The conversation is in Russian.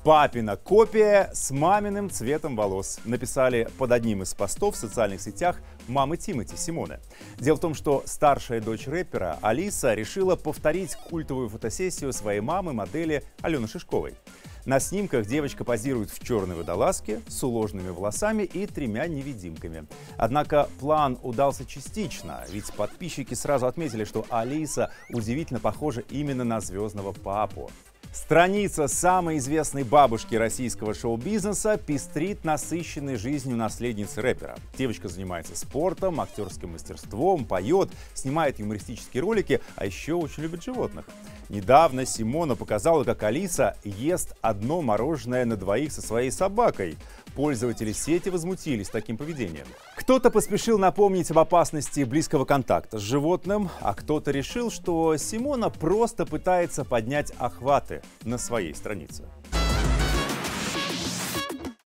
«Папина копия с маминым цветом волос», написали под одним из постов в социальных сетях мамы Тимати, Симоне. Дело в том, что старшая дочь рэпера Алиса решила повторить культовую фотосессию своей мамы, модели Алены Шишковой. На снимках девочка позирует в черной водолазке с уложенными волосами и 3 невидимками. Однако план удался частично, ведь подписчики сразу отметили, что Алиса удивительно похожа именно на звездного папу. Страница самой известной бабушки российского шоу-бизнеса пестрит насыщенной жизнью наследницы рэпера. Девочка занимается спортом, актерским мастерством, поет, снимает юмористические ролики, а еще очень любит животных. Недавно Симона показала, как Алиса ест одно мороженое на двоих со своей собакой. Пользователи сети возмутились таким поведением. Кто-то поспешил напомнить об опасности близкого контакта с животным, а кто-то решил, что Симона просто пытается поднять охваты на своей странице.